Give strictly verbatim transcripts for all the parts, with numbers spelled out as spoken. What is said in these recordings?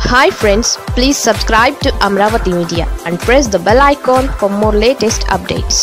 Hi friends, please subscribe to Amravati Media and press the bell icon for more latest updates.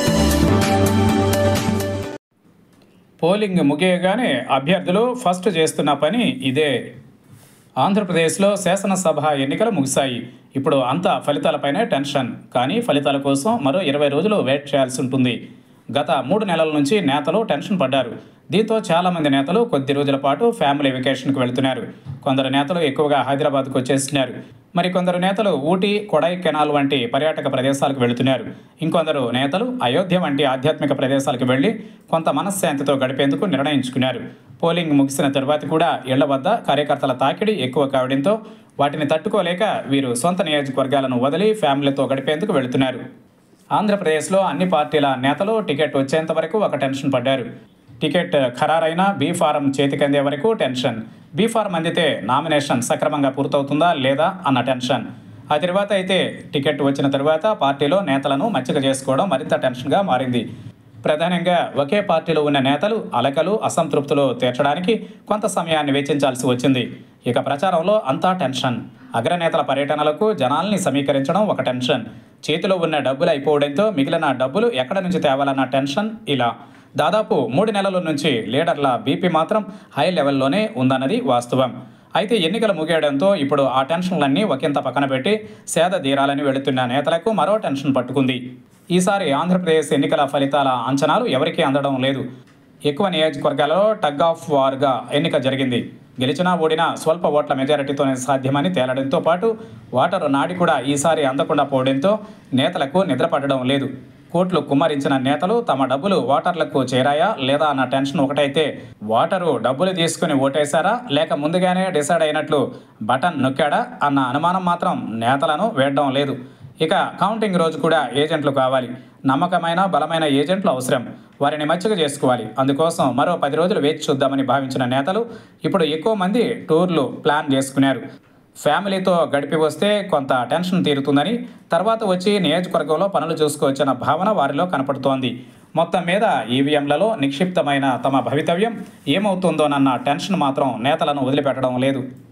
Polling ముగియగానే అభ్యర్థులు first చేస్తున్న పని ఇదే. ఆంధ్రప్రదేశ్లో శాసనసభ ఎన్నికలు ముగిశాయి. ఇప్పుడు అంతా ఫలితాలపైనే టెన్షన్. కానీ ఫలితాల కోసం మరో ఇరవై రోజులు వెయిట్ చేయాల్సి ఉంటుంది. గత మూడు నెలల నుంచి నేతలు టెన్షన్ పడ్డారు. దీంతో చాలామంది నేతలు కొద్ది రోజుల పాటు ఫ్యామిలీ వెకేషన్కి వెళ్తున్నారు. కొందరు నేతలు ఎక్కువగా హైదరాబాద్కు వచ్చేస్తున్నారు. మరికొందరు నేతలు ఊటీ, కొడైకెనాల్ వంటి పర్యాటక ప్రదేశాలకు వెళుతున్నారు. ఇంకొందరు నేతలు అయోధ్య వంటి ఆధ్యాత్మిక ప్రదేశాలకు వెళ్లి కొంత మనశ్శాంతితో గడిపేందుకు నిర్ణయించుకున్నారు. పోలింగ్ ముగిసిన తరువాత కూడా ఇళ్ల వద్ద కార్యకర్తల తాకిడి ఎక్కువ కావడంతో వాటిని తట్టుకోలేక వీరు సొంత నియోజకవర్గాలను వదిలి ఫ్యామిలీతో గడిపేందుకు వెళుతున్నారు. ఆంధ్రప్రదేశ్లో అన్ని పార్టీల నేతలు టికెట్ వచ్చేంత వరకు ఒక టెన్షన్ పడ్డారు. టికెట్ ఖరారైన బీ ఫారం చేతికందే వరకు టెన్షన్. బీ ఫారం అందితే నామినేషన్ సక్రమంగా పూర్తవుతుందా లేదా అన్న టెన్షన్. ఆ తర్వాత అయితే టికెట్ వచ్చిన తర్వాత పార్టీలో నేతలను మచ్చిక చేసుకోవడం మరింత టెన్షన్గా మారింది. ప్రధానంగా ఒకే పార్టీలో ఉన్న నేతలు అలకలు, అసంతృప్తులు తీర్చడానికి కొంత సమయాన్ని వెచ్చించాల్సి వచ్చింది. ఇక ప్రచారంలో అంతా టెన్షన్. అగ్రనేతల పర్యటనలకు జనాల్ని సమీకరించడం ఒక టెన్షన్. చేతిలో ఉన్న డబ్బులు అయిపోవడంతో మిగిలిన డబ్బులు ఎక్కడ నుంచి తేవాలన్న టెన్షన్. ఇలా దాదాపు మూడు నెలల నుంచి లీడర్ల బీపీ మాత్రం హై లెవెల్లోనే ఉందన్నది వాస్తవం. అయితే ఎన్నికలు ముగియడంతో ఇప్పుడు ఆ టెన్షన్లన్నీ ఒకంత పక్కన పెట్టి సేద తీరాలని వెళుతున్న నేతలకు మరో టెన్షన్ పట్టుకుంది. ఈసారి ఆంధ్రప్రదేశ్ ఎన్నికల ఫలితాల అంచనాలు ఎవరికీ అందడం లేదు. ఎక్కువ నియోజకవర్గాలలో టగ్ ఆఫ్ వార్గా ఎన్నిక జరిగింది. గెలిచినా ఓడినా స్వల్ప ఓట్ల మెజారిటీతోనే సాధ్యమని తేలడంతో పాటు ఓటరు నాడి కూడా ఈసారి అందకుండా పోవడంతో నేతలకు నిద్రపడడం లేదు. కోట్లు కుమ్మరించిన నేతలు తమ డబ్బులు ఓటర్లకు చేరాయా లేదా అన్న టెన్షన్ ఒకటైతే, ఓటరు డబ్బులు తీసుకుని ఓటేశారా లేక ముందుగానే డిసైడ్ అయినట్లు బటన్ నొక్కాడా అన్న అనుమానం మాత్రం నేతలను వేయడం లేదు. ఇక కౌంటింగ్ రోజు కూడా ఏజెంట్లు కావాలి. నమ్మకమైన బలమైన ఏజెంట్లు అవసరం. వారిని మచ్చిక చేసుకోవాలి. అందుకోసం మరో పది రోజులు వేచి చూద్దామని భావించిన నేతలు ఇప్పుడు ఎక్కువ మంది టూర్లు ప్లాన్ చేసుకున్నారు. ఫ్యామిలీతో గడిపి వస్తే కొంత టెన్షన్ తీరుతుందని, తర్వాత వచ్చి నియోజకవర్గంలో పనులు చూసుకోవచ్చన్న భావన వారిలో కనపడుతోంది. మొత్తం మీద ఈవీఎంలలో నిక్షిప్తమైన తమ భవితవ్యం ఏమవుతుందోనన్న టెన్షన్ మాత్రం నేతలను వదిలిపెట్టడం లేదు.